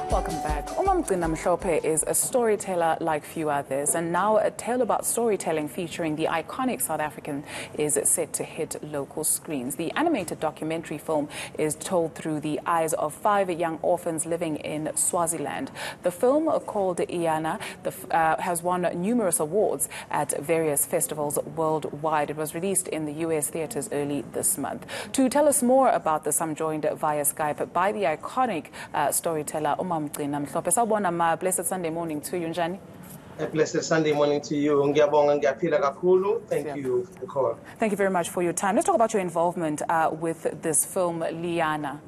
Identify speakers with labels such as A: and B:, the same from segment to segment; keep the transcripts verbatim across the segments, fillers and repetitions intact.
A: Welcome back. Mam Gcina Mhlophe is a storyteller like few others, and now a tale about storytelling featuring the iconic South African is set to hit local screens. The animated documentary film is told through the eyes of five young orphans living in Swaziland. The film, called eNCA, uh, has won numerous awards at various festivals worldwide. It was released in the U S theaters early this month. To tell us more about this, I'm joined via Skype by the iconic uh, storyteller Mam Gcina Mhlophe. Sawubona ma, blessed Sunday morning to you, Njani.
B: A blessed Sunday morning to you. Thank you for the call.
A: Thank you very much for your time. Let's talk about your involvement uh, with this film, eNCA.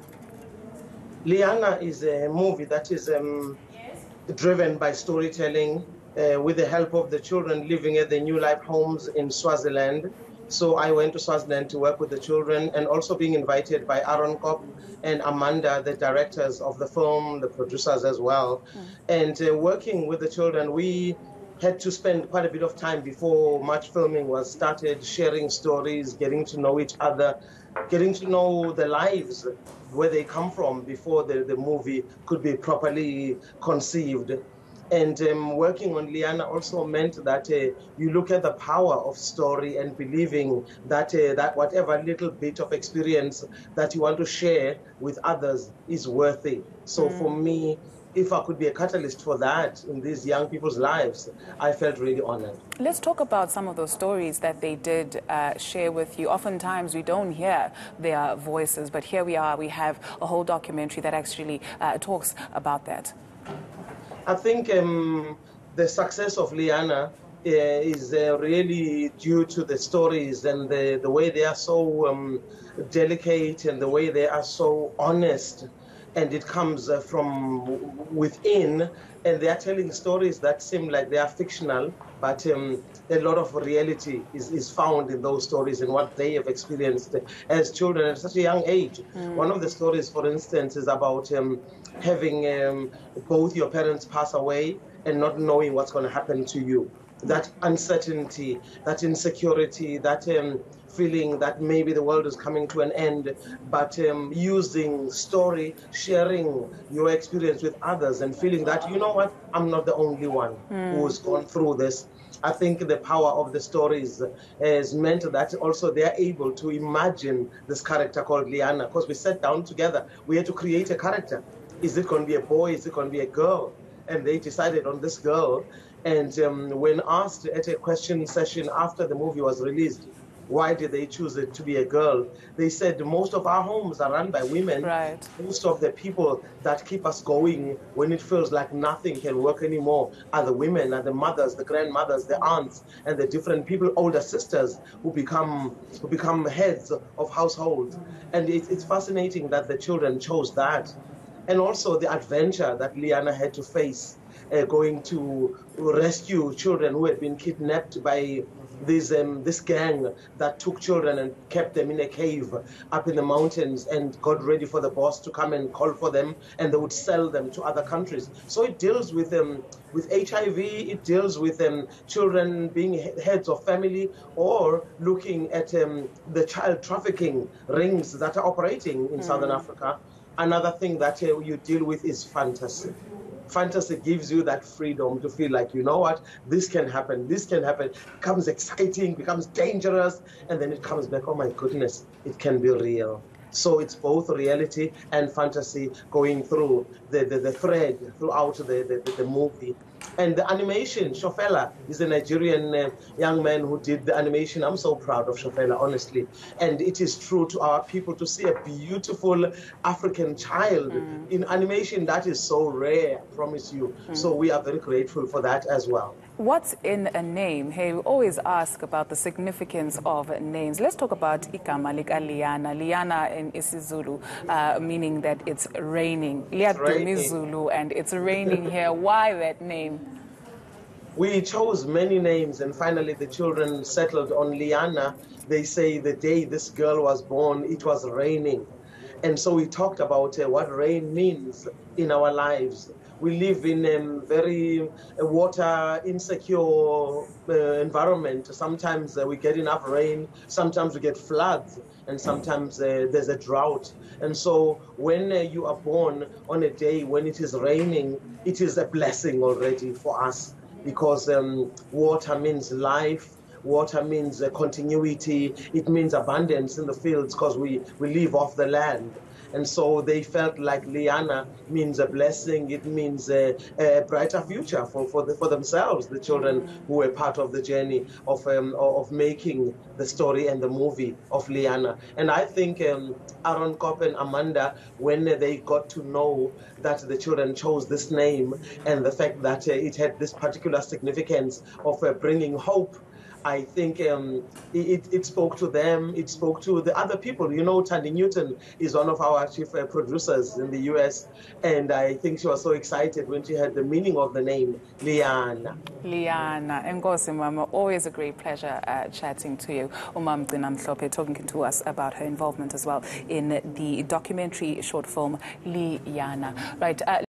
B: eNCA is a movie that is um, driven by storytelling uh, with the help of the children living at the New Life homes in Swaziland. So I went to Swaziland to work with the children, and also being invited by Aaron Kopp and Amanda, the directors of the film, the producers as well. Mm. And uh, working with the children, we had to spend quite a bit of time before much filming was started, sharing stories, getting to know each other, getting to know the lives, where they come from before the, the movie could be properly conceived. And um, working on eNCA also meant that uh, you look at the power of story and believing that uh, that whatever little bit of experience that you want to share with others is worthy. So mm. for me, if I could be a catalyst for that in these young people's lives, I felt really honored.
A: Let's talk about some of those stories that they did uh, share with you. Oftentimes we don't hear their voices, but here we are. We have a whole documentary that actually uh, talks about that.
B: I think um, the success of eNCA uh, is uh, really due to the stories and the, the way they are so um, delicate and the way they are so honest. And it comes uh, from within, and they are telling stories that seem like they are fictional, but um, a lot of reality is, is found in those stories and what they have experienced as children at such a young age. Mm. One of the stories, for instance, is about um, having um, both your parents pass away and not knowing what's going to happen to you. That uncertainty, that insecurity, that um, feeling that maybe the world is coming to an end, but um, using story, sharing your experience with others and feeling that, you know what, I'm not the only one mm. who's gone through this. I think the power of the stories has meant that also they are able to imagine this character called eNCA, because we sat down together, we had to create a character. Is it going to be a boy? Is it going to be a girl? And they decided on this girl. And um, when asked at a question session after the movie was released, why did they choose it to be a girl? They said most of our homes are run by women.
A: Right.
B: Most of the people that keep us going when it feels like nothing can work anymore are the women, are the mothers, the grandmothers, the aunts, and the different people, older sisters who become who become heads of households. And it, it's fascinating that the children chose that. And also the adventure that eNCA had to face, uh, going to rescue children who had been kidnapped by this, um, this gang that took children and kept them in a cave up in the mountains and got ready for the boss to come and call for them, and they would sell them to other countries. So it deals with, um, with H I V, it deals with um, children being heads of family, or looking at um, the child trafficking rings that are operating in mm. Southern Africa. Another thing that uh, you deal with is fantasy. Fantasy gives you that freedom to feel like, you know what, this can happen, this can happen. It becomes exciting, becomes dangerous, and then it comes back, oh my goodness, it can be real. So it's both reality and fantasy going through the, the, the thread throughout the, the, the movie. And the animation, Shofela is a Nigerian uh, young man who did the animation. I'm so proud of Shofela, honestly. And it is true to our people to see a beautiful African child mm. in animation. That is so rare, I promise you. Mm. So we are very grateful for that as well.
A: What's in a name? Hey, we always ask about the significance of names. Let's talk about igama lika eNCA. eNCA in isiZulu, uh, meaning that it's raining. Liyaduma and it's raining here. Why that name?
B: We chose many names, and finally the children settled on eNCA. They say the day this girl was born, it was raining. And so we talked about uh, what rain means in our lives. we live in a very uh, water insecure uh, environment. Sometimes uh, we get enough rain, sometimes we get floods, and sometimes uh, there's a drought. And so when uh, you are born on a day when it is raining, it is a blessing already for us, because um, water means life. Water means uh, continuity. It means abundance in the fields, because we, we live off the land. And so they felt like Liana means a blessing. It means a, a brighter future for, for, the, for themselves, the children who were part of the journey of, um, of making the story and the movie of Liana. And I think um, Aaron Kopp and Amanda, when they got to know that the children chose this name and the fact that uh, it had this particular significance of uh, bringing hope, I think um, it, it spoke to them, it spoke to the other people. You know, Tandy Newton is one of our chief uh, producers in the U S, and I think she was so excited when she heard the meaning of the name, Liana.
A: Liana. Enkosi, Mama. Always a great pleasure uh, chatting to you. Mam Gcina Mhlophe talking to us about her involvement as well in the documentary short film, Liana. Right. Uh,